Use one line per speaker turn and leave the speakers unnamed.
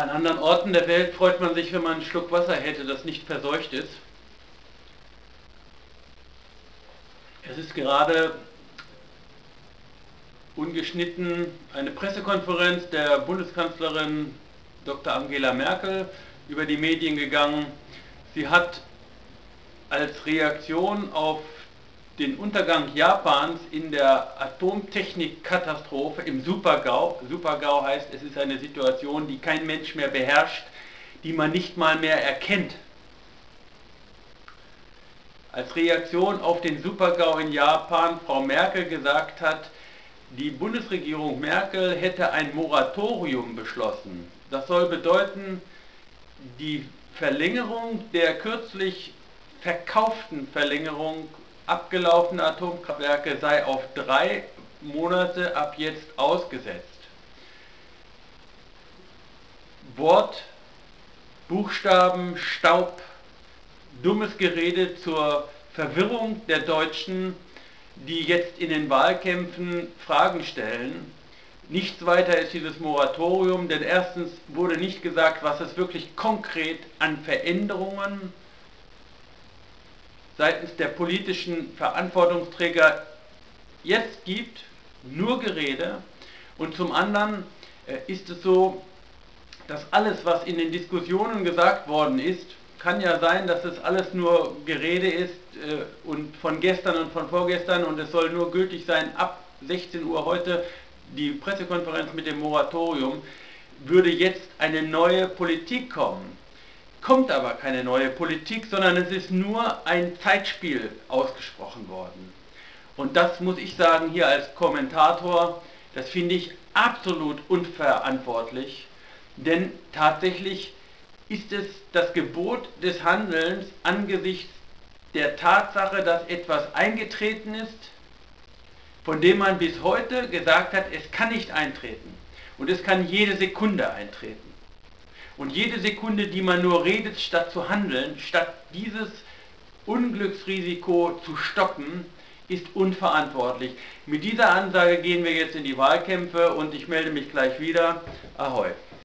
An anderen Orten der Welt freut man sich, wenn man einen Schluck Wasser hätte, das nicht verseucht ist. Es ist gerade ungeschnitten eine Pressekonferenz der Bundeskanzlerin Dr. Angela Merkel über die Medien gegangen. Sie hat als Reaktion auf den Untergang Japans in der Atomtechnikkatastrophe im Super-GAU, Super-GAU heißt, es ist eine Situation, die kein Mensch mehr beherrscht, die man nicht mal mehr erkennt. Als Reaktion auf den Super-GAU in Japan Frau Merkel gesagt hat, die Bundesregierung Merkel hätte ein Moratorium beschlossen. Das soll bedeuten, die Verlängerung der kürzlich verkauften Verlängerung abgelaufener Atomkraftwerke sei auf 3 Monate ab jetzt ausgesetzt. Wort, Buchstaben, Staub, dummes Gerede zur Verwirrung der Deutschen, die jetzt in den Wahlkämpfen Fragen stellen. Nichts weiter ist dieses Moratorium, denn erstens wurde nicht gesagt, was es wirklich konkret an Veränderungen seitens der politischen Verantwortungsträger jetzt gibt, nur Gerede. Und zum anderen ist es so, dass alles, was in den Diskussionen gesagt worden ist, kann ja sein, dass es alles nur Gerede ist und von gestern und von vorgestern und es soll nur gültig sein ab 16 Uhr heute, die Pressekonferenz mit dem Moratorium, würde jetzt eine neue Politik kommen. Kommt aber keine neue Politik, sondern es ist nur ein Zeitspiel ausgesprochen worden. Und das muss ich sagen hier als Kommentator, das finde ich absolut unverantwortlich, denn tatsächlich ist es das Gebot des Handelns angesichts der Tatsache, dass etwas eingetreten ist, von dem man bis heute gesagt hat, es kann nicht eintreten. Und es kann jede Sekunde eintreten. Und jede Sekunde, die man nur redet, statt zu handeln, statt dieses Unglücksrisiko zu stoppen, ist unverantwortlich. Mit dieser Ansage gehen wir jetzt in die Wahlkämpfe und ich melde mich gleich wieder. Ahoi.